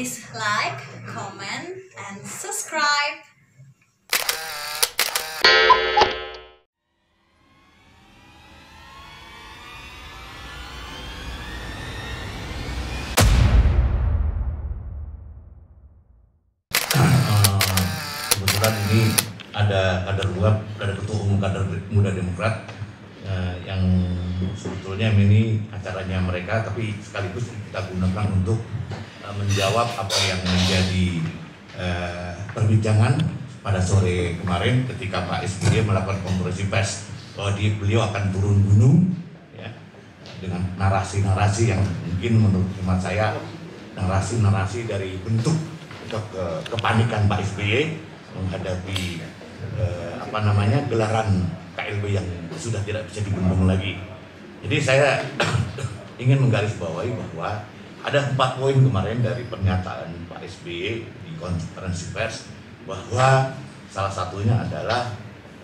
Please like, comment, and subscribe. Kebetulan ini ada ketua umum kader muda Demokrat yang sebetulnya ini acaranya mereka, tapi sekaligus kita gunakan untuk menjawab apa yang menjadi perbincangan pada sore kemarin ketika Pak SBY melakukan konferensi pers bahwa beliau akan turun gunung ya, dengan narasi-narasi yang mungkin menurut hemat saya narasi-narasi dari bentuk kepanikan Pak SBY menghadapi gelaran KLB yang sudah tidak bisa dibendung lagi. Jadi saya ingin menggarisbawahi bahwa ada 4 poin kemarin dari pernyataan Pak SBY di konferensi pers, bahwa salah satunya adalah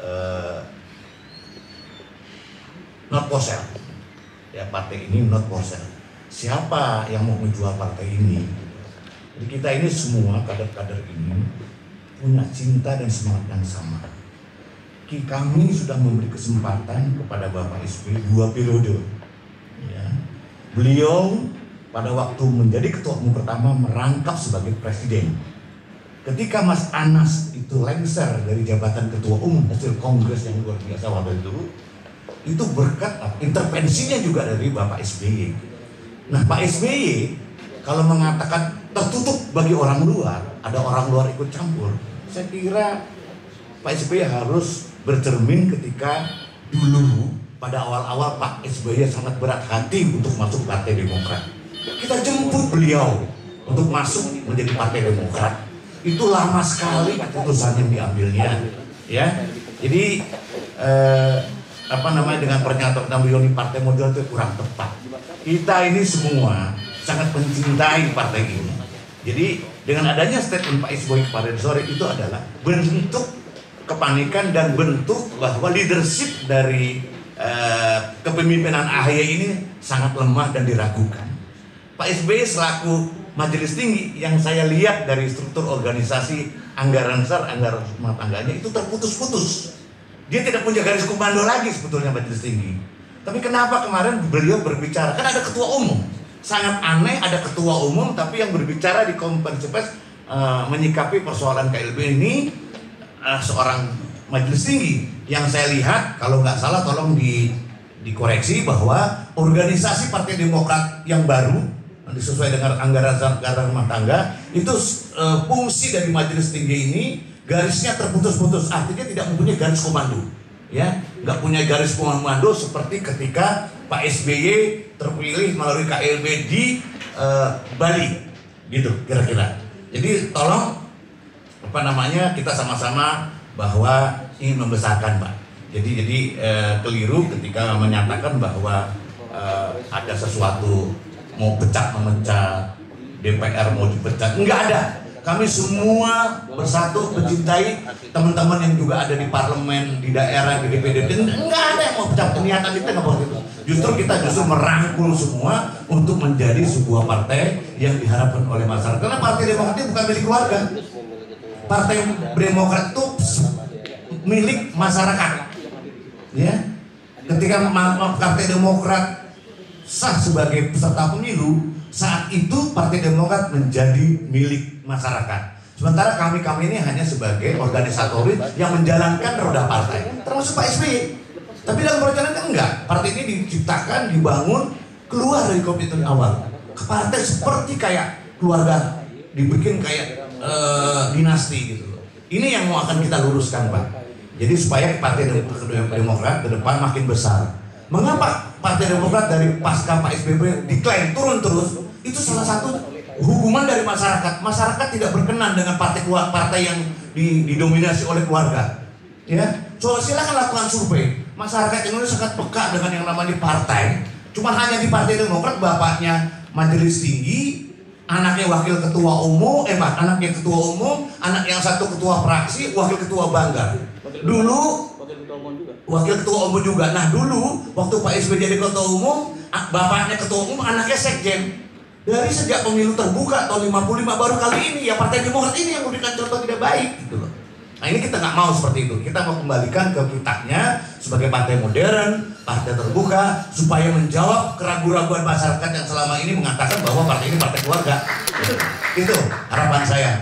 not for sale. Ya, partai ini not for sale. Siapa yang mau menjual partai ini? Jadi kita ini semua kader-kader ini punya cinta dan semangat yang sama. Kami sudah memberi kesempatan kepada Bapak SBY 2 periode. Ya. Beliau pada waktu menjadi ketua umum pertama merangkap sebagai presiden. Ketika Mas Anas itu lengser dari jabatan ketua umum hasil kongres yang luar biasa waktu itu berkat intervensinya juga dari Bapak SBY. Nah, Pak SBY kalau mengatakan tertutup bagi orang luar, ada orang luar ikut campur, saya kira Pak SBY harus bercermin ketika dulu pada awal-awal Pak SBY sangat berat hati untuk masuk Partai Demokrat. Kita jemput beliau untuk masuk menjadi Partai Demokrat. Itu lama sekali keputusan yang diambilnya, ya. Jadi dengan pernyataan beliau di partai modal itu kurang tepat. Kita ini semua sangat mencintai partai ini. Jadi dengan adanya statement Pak SBY kemarin sore itu adalah bentuk kepanikan dan bentuk bahwa leadership dari kepemimpinan AHY ini sangat lemah dan diragukan. Pak SBY selaku majelis tinggi yang saya lihat dari struktur organisasi anggaran besar, anggaran rumah tangganya itu terputus-putus. Dia tidak punya garis komando lagi sebetulnya majelis tinggi. Tapi kenapa kemarin beliau berbicara? Kan ada ketua umum. Sangat aneh ada ketua umum tapi yang berbicara di konferensi pers menyikapi persoalan KLB ini seorang majelis tinggi yang saya lihat, kalau nggak salah tolong dikoreksi, bahwa organisasi Partai Demokrat yang baru sesuai dengan anggaran rumah tangga itu fungsi dari majelis tinggi ini garisnya terputus-putus, artinya tidak mempunyai garis komando, ya, nggak punya garis komando seperti ketika Pak SBY terpilih melalui KLB di Bali, gitu kira-kira. Jadi tolong kita sama-sama bahwa ingin membesarkan, Pak. Jadi keliru ketika menyatakan bahwa ada sesuatu mau memecah DPR mau dipecat. Enggak ada. Kami semua bersatu mencintai teman-teman yang juga ada di parlemen, di daerah, di DPD. Enggak ada yang mau pecah, niatan kita nggak boleh itu. Justru kita merangkul semua untuk menjadi sebuah partai yang diharapkan oleh masyarakat. Karena Partai Demokrat itu bukan milik keluarga. Partai Demokrat itu milik masyarakat. Ya. Ketika Partai Demokrat sah sebagai peserta pemilu, saat itu Partai Demokrat menjadi milik masyarakat. Sementara kami ini hanya sebagai organisatoris yang menjalankan roda partai, termasuk Pak SBY. Tapi dalam perjalanan enggak. Partai ini diciptakan, dibangun, keluar dari komitmen awal. Partai seperti kayak keluarga, dibikin kayak dinasti gitu loh. Ini yang mau akan kita luruskan, Pak. Jadi supaya Partai Demokrat ke depan makin besar. Mengapa Partai Demokrat dari pasca Pak SBY decline turun terus? Itu salah satu hukuman dari masyarakat. Masyarakat tidak berkenan dengan partai yang didominasi oleh keluarga. Ya, so silakan lakukan survei. Masyarakat Indonesia sangat peka dengan yang namanya partai. Cuma hanya di Partai Demokrat bapaknya majelis tinggi, anaknya wakil ketua umum, anaknya ketua umum, anak yang satu ketua fraksi, wakil ketua banggar. Dulu wakil ketua umum juga. Nah dulu waktu Pak SBY jadi ketua umum, bapaknya ketua umum, anaknya sekjen. Dari sejak pemilu terbuka tahun 55 baru kali ini ya Partai Demokrat ini yang memberikan contoh tidak baik gitu loh. Nah ini kita nggak mau seperti itu. Kita mau kembalikan ke kitabnya sebagai partai modern, partai terbuka, supaya menjawab keraguan-raguan masyarakat yang selama ini mengatakan bahwa partai ini partai keluarga. Itu harapan saya.